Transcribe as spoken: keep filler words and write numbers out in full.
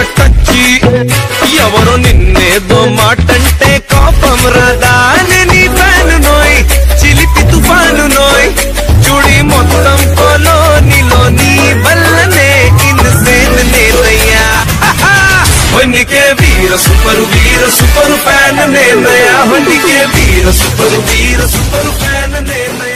కచ్చి ఎవరో నిన్నేదో మాటంటే కోపం రాదా నీ ఫ్యాను నోయ్ చిలిపి తుఫాను నోయ్ చూడి మొత్తం కోలోనిలో నీ వల్లనే ఇన్సేన్ నేనయ్యా వన్నికే వీర సూపరు వీర సూపరు ఫ్యాన్ నేనయ్యా వన్నికే వీర సూపరు వీర సూపరు ఫ్యాన్ నేనయ్యా